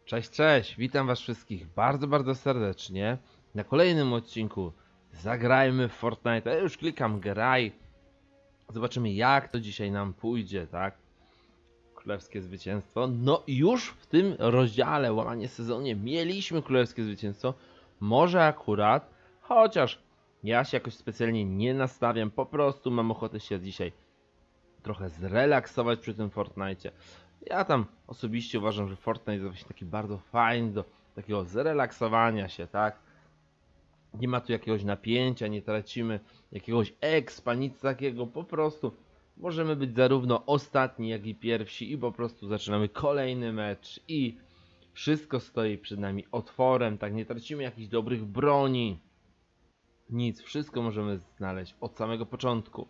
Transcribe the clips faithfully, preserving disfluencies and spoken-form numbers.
Cześć, cześć, witam was wszystkich bardzo, bardzo serdecznie na kolejnym odcinku Zagrajmy w Fortnite. Ja już klikam graj. Zobaczymy, jak to dzisiaj nam pójdzie, tak? Królewskie zwycięstwo. No i już w tym rozdziale, łamanie sezonie, mieliśmy królewskie zwycięstwo. Może akurat, chociaż ja się jakoś specjalnie nie nastawiam, po prostu mam ochotę się dzisiaj trochę zrelaksować przy tym Fortnite. Ja tam osobiście uważam, że Fortnite jest właśnie taki bardzo fajny do takiego zrelaksowania się, tak? Nie ma tu jakiegoś napięcia, nie tracimy jakiegoś expa, nic takiego, po prostu możemy być zarówno ostatni, jak i pierwsi i po prostu zaczynamy kolejny mecz i wszystko stoi przed nami otworem, tak? Nie tracimy jakichś dobrych broni, nic, wszystko możemy znaleźć od samego początku.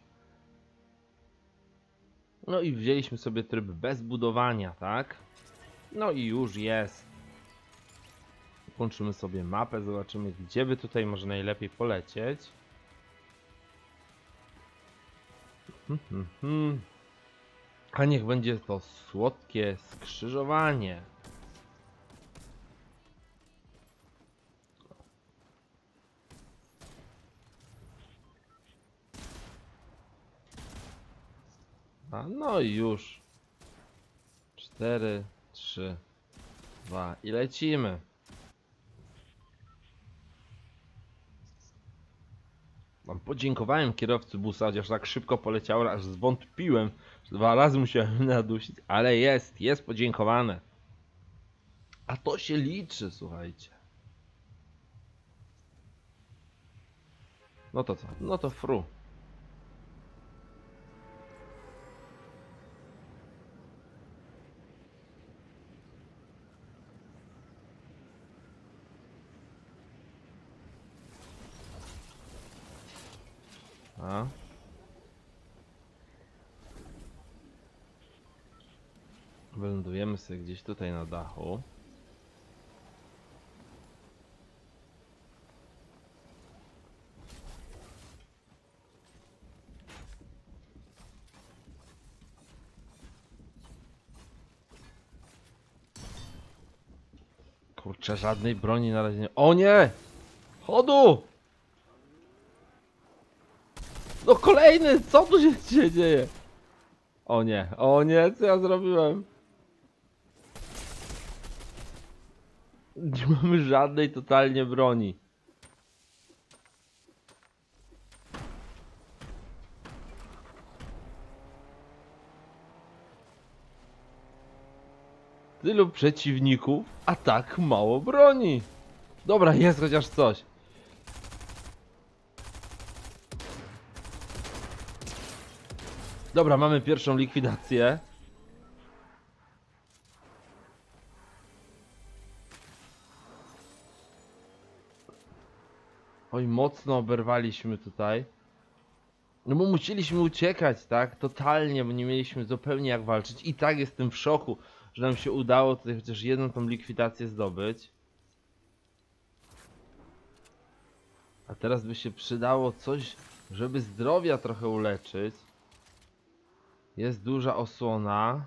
No i wzięliśmy sobie tryb bez budowania, tak? No i już jest. Włączymy sobie mapę, zobaczymy, gdzie by tutaj może najlepiej polecieć. Hmm, hmm, hmm. A niech będzie to słodkie skrzyżowanie. A no i już. cztery, trzy, dwa i lecimy. Mam podziękowałem kierowcy busa, chociaż tak szybko poleciało, aż zwątpiłem. Dwa razy musiałem nadusić, ale jest, jest podziękowane. A to się liczy, słuchajcie. No to co? No to fru. A? Wylądujemy sobie gdzieś tutaj na dachu. Kurczę, żadnej broni na razie nie... O nie! Chodu! No kolejny! Co tu się, się dzieje? O nie, o nie, co ja zrobiłem? Nie mamy żadnej totalnie broni. Tylu przeciwników, a tak mało broni. Dobra, jest chociaż coś. Dobra, mamy pierwszą likwidację. Oj, mocno oberwaliśmy tutaj. No bo musieliśmy uciekać, tak? Totalnie, bo nie mieliśmy zupełnie jak walczyć. I tak jestem w szoku, że nam się udało tutaj chociaż jedną tą likwidację zdobyć. A teraz by się przydało coś, żeby zdrowia trochę uleczyć. Jest duża osłona.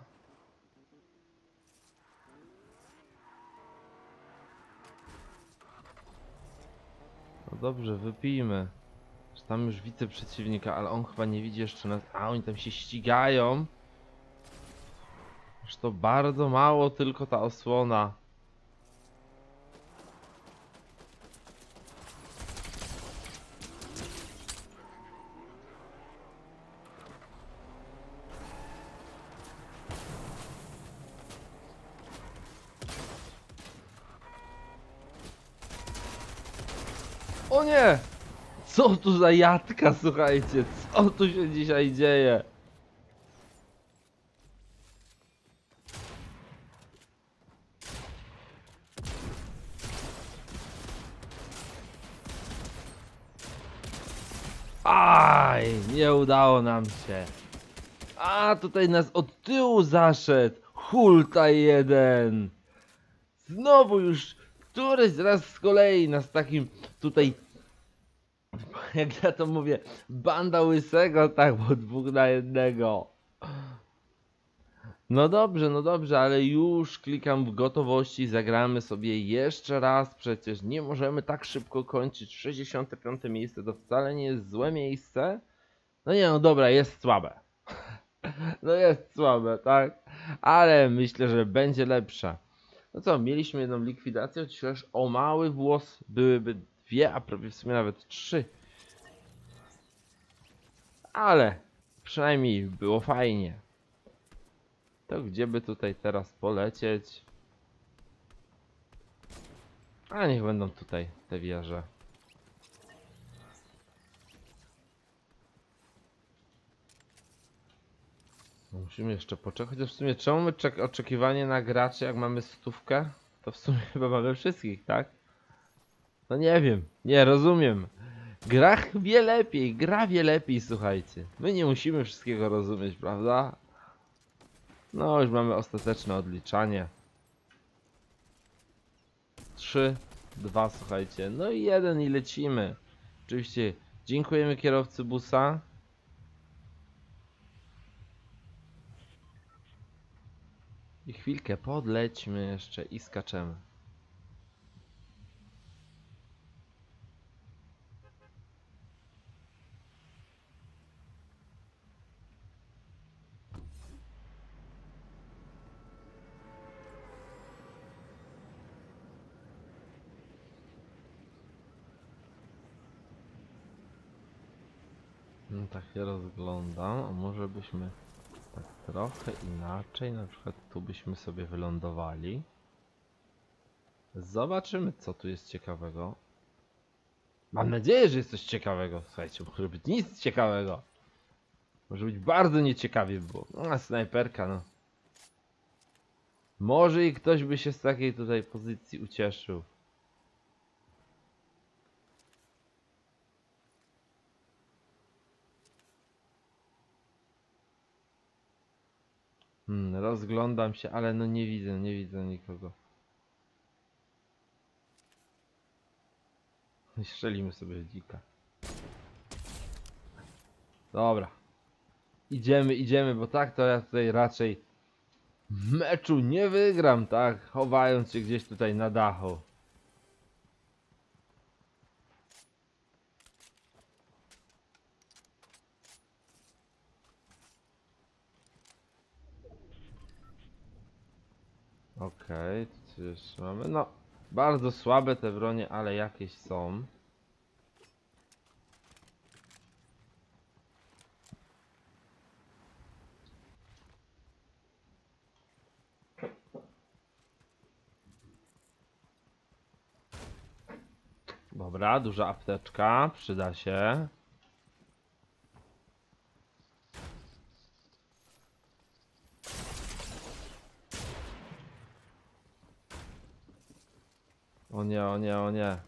No dobrze, wypijmy. Że tam już widzę przeciwnika, ale on chyba nie widzi jeszcze nas. A oni tam się ścigają. Aż to bardzo mało tylko ta osłona. O nie! Co tu za jadka, słuchajcie? Co tu się dzisiaj dzieje? Aj, nie udało nam się. A, tutaj nas od tyłu zaszedł. Hulta jeden. Znowu już któryś raz z kolei nas takim tutaj, jak ja to mówię, banda łysego, tak, bo dwóch na jednego. No dobrze, no dobrze, ale już klikam w gotowości, zagramy sobie jeszcze raz, przecież nie możemy tak szybko kończyć. sześćdziesiąte piąte miejsce to wcale nie jest złe miejsce. No nie, no dobra, jest słabe. No jest słabe, tak? Ale myślę, że będzie lepsze. No co, mieliśmy jedną likwidację, chociaż o mały włos byłyby dwie, a prawie w sumie nawet trzy. Ale przynajmniej było fajnie. To gdzie by tutaj teraz polecieć? A niech będą tutaj te wieże. Musimy jeszcze poczekać, chociaż w sumie czemu my czek oczekiwanie na graczy, jak mamy stówkę? To w sumie chyba mamy wszystkich, tak? No nie wiem, nie rozumiem. Gra wie lepiej, gra wie lepiej, słuchajcie. My nie musimy wszystkiego rozumieć, prawda? No już mamy ostateczne odliczanie. Trzy, dwa, słuchajcie. No i jeden i lecimy. Oczywiście dziękujemy kierowcy busa. I chwilkę podlećmy jeszcze i skaczemy. No tak się rozglądam, a może byśmy tak trochę inaczej, na przykład tu byśmy sobie wylądowali. Zobaczymy, co tu jest ciekawego. Mam nadzieję, że jest coś ciekawego. Słuchajcie, może być nic ciekawego. Może być bardzo nieciekawie było. No, snajperka, no. Może i ktoś by się z takiej tutaj pozycji ucieszył. Hmm, rozglądam się, ale no nie widzę, nie widzę nikogo. Strzelimy sobie w dzika. Dobra. Idziemy, idziemy, bo tak to ja tutaj raczej meczu nie wygram, tak? Chowając się gdzieś tutaj na dachu. Okej, okay, co jeszcze mamy? No, bardzo słabe te bronie, ale jakieś są. Dobra, duża apteczka, przyda się. O nie, o nie, o nie.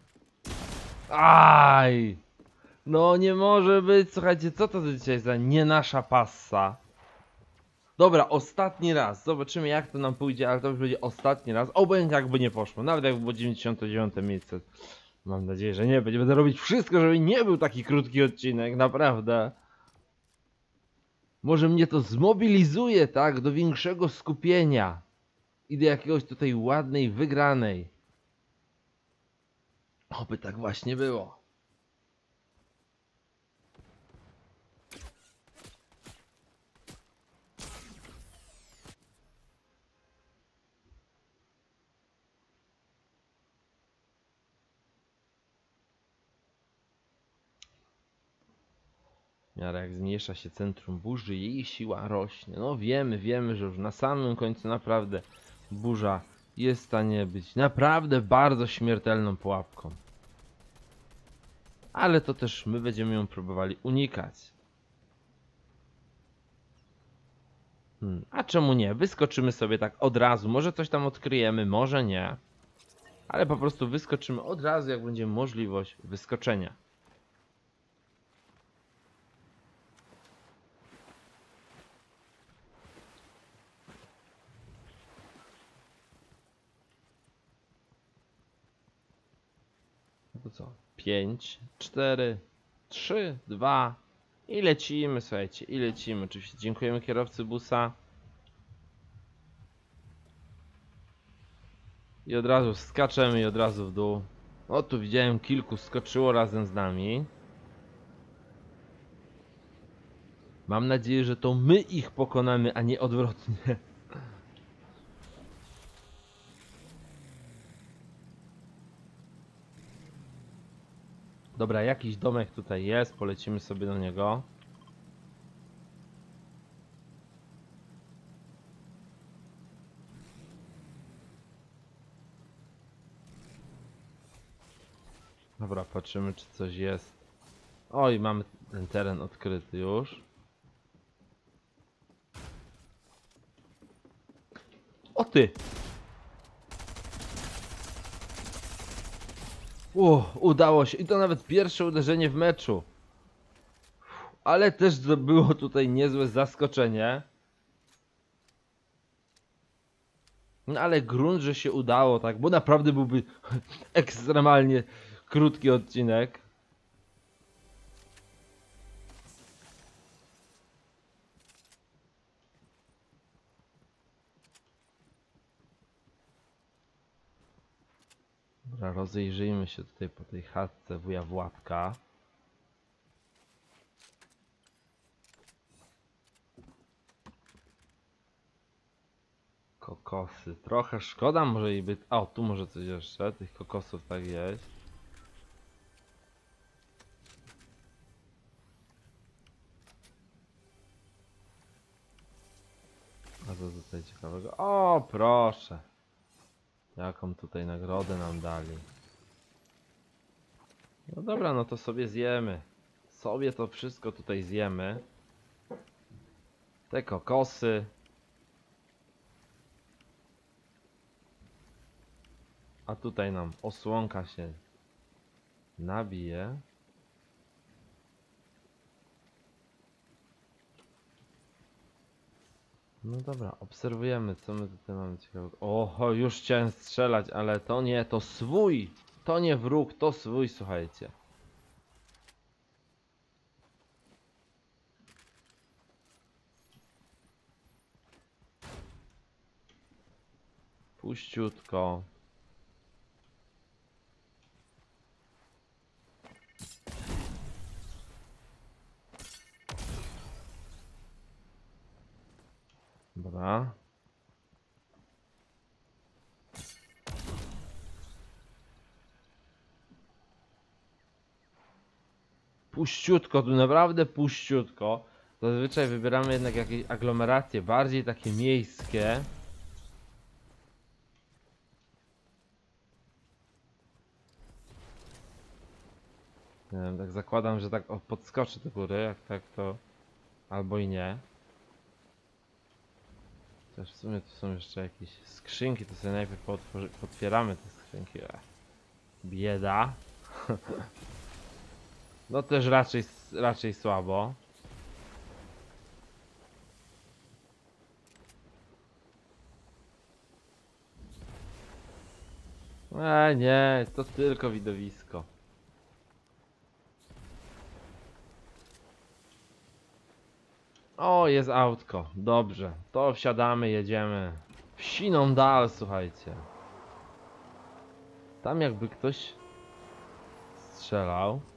Aj! No nie może być, słuchajcie, co to dzisiaj za nie nasza passa? Dobra, ostatni raz, zobaczymy jak to nam pójdzie, ale to już będzie ostatni raz. Obojętnie jakby nie poszło, nawet jak było dziewięćdziesiąte dziewiąte miejsce. Mam nadzieję, że nie będzie, będę robić wszystko, żeby nie był taki krótki odcinek, naprawdę. Może mnie to zmobilizuje, tak, do większego skupienia. I do jakiegoś tutaj ładnej wygranej. Oby tak właśnie było. W miarę jak zmniejsza się centrum burzy, jej siła rośnie. No wiemy, wiemy, że już na samym końcu naprawdę burza jest w stanie być naprawdę bardzo śmiertelną pułapką. Ale to też my będziemy ją próbowali unikać. Hmm, a czemu nie? Wyskoczymy sobie tak od razu. Może coś tam odkryjemy, może nie. Ale po prostu wyskoczymy od razu, jak będzie możliwość wyskoczenia. No to co? pięć, cztery, trzy, dwa i lecimy, słuchajcie, i lecimy. Oczywiście dziękujemy kierowcy busa. I od razu skaczemy i od razu w dół. O, tu widziałem kilku skoczyło razem z nami. Mam nadzieję, że to my ich pokonamy, a nie odwrotnie. Dobra, jakiś domek tutaj jest, polecimy sobie do niego. Dobra, patrzymy, czy coś jest. Oj, mamy ten teren odkryty już. O ty! U, udało się. I to nawet pierwsze uderzenie w meczu. Ale też było tutaj niezłe zaskoczenie. No ale grunt, że się udało, tak? Bo naprawdę byłby ekstremalnie krótki odcinek. Dobra, rozejrzyjmy się tutaj po tej chatce wuja Władka. Kokosy. Trochę szkoda może i być. O, tu może coś jeszcze. Tych kokosów tak jest. A co tutaj ciekawego? O, proszę. Jaką tutaj nagrodę nam dali. No dobra, no to sobie zjemy. Sobie to wszystko tutaj zjemy. Te kokosy. A tutaj nam osłonka się nabije. No dobra, obserwujemy, co my tutaj mamy ciekawego. Oho, już chciałem strzelać, ale to nie, to swój. To nie wróg, to swój, słuchajcie. Puściutko. Dobra. Puściutko, tu naprawdę puściutko. Zazwyczaj wybieramy jednak jakieś aglomeracje, bardziej takie miejskie. Nie wiem, tak zakładam, że tak o, podskoczy do góry, jak tak to... Albo i nie. Też w sumie tu są jeszcze jakieś skrzynki, to sobie najpierw potwieramy te skrzynki. Ech. Bieda. No też raczej, raczej słabo. E, nie, to tylko widowisko. O, jest autko. Dobrze, to wsiadamy, jedziemy. W siną dal, słuchajcie. Tam jakby ktoś strzelał.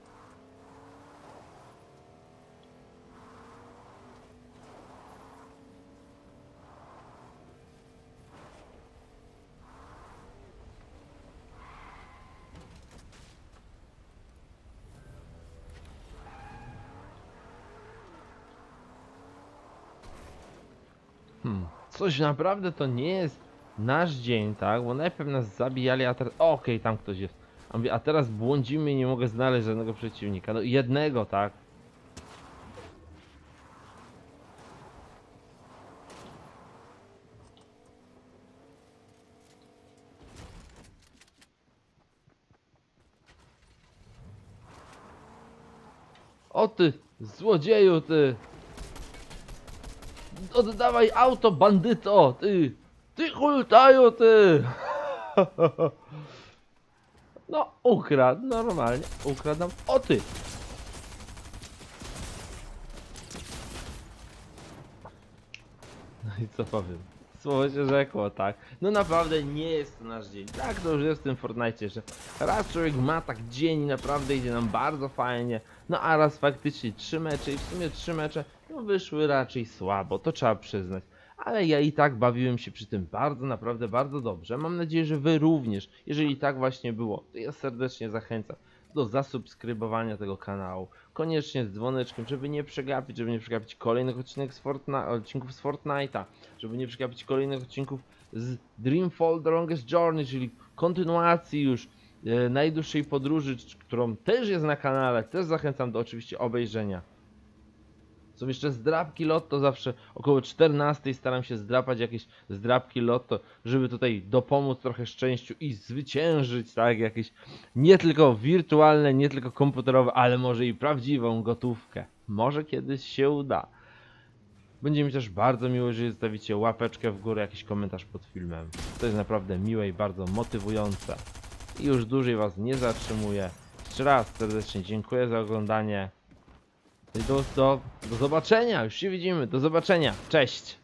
Hmm. Coś naprawdę to nie jest nasz dzień, tak? Bo najpierw nas zabijali, a teraz... Okej, okay, tam ktoś jest. A, mówię, a teraz błądzimy i nie mogę znaleźć żadnego przeciwnika. No jednego, tak? O ty, złodzieju ty! Oddawaj auto, bandyto, ty! Ty hultaju, ty! No, ukradł, normalnie, ukradł nam... O ty! No i co powiem? Słowo się rzekło, tak. No naprawdę nie jest to nasz dzień. Tak to już jest w tym Fortnite, że raz człowiek ma tak dzień i naprawdę idzie nam bardzo fajnie, no a raz faktycznie trzy mecze i w sumie trzy mecze no wyszły raczej słabo, to trzeba przyznać. Ale ja i tak bawiłem się przy tym bardzo, naprawdę bardzo dobrze. Mam nadzieję, że wy również. Jeżeli tak właśnie było, to ja serdecznie zachęcam do zasubskrybowania tego kanału. Koniecznie z dzwoneczkiem, żeby nie przegapić, żeby nie przegapić kolejnych odcinek z Fortnite, odcinków z Fortnite'a, żeby nie przegapić kolejnych odcinków z Dreamfall The Longest Journey, czyli kontynuacji już e, najdłuższej podróży, którą też jest na kanale. Też zachęcam do oczywiście obejrzenia. Są jeszcze zdrabki lotto, zawsze około czternastej staram się zdrapać jakieś zdrabki lotto, żeby tutaj dopomóc trochę szczęściu i zwyciężyć, tak, jakieś nie tylko wirtualne, nie tylko komputerowe, ale może i prawdziwą gotówkę. Może kiedyś się uda. Będzie mi też bardzo miło, jeżeli zostawicie łapeczkę w górę, jakiś komentarz pod filmem. To jest naprawdę miłe i bardzo motywujące. I już dłużej was nie zatrzymuję. Jeszcze raz serdecznie dziękuję za oglądanie. Do, do, do zobaczenia, już się widzimy, do zobaczenia, cześć!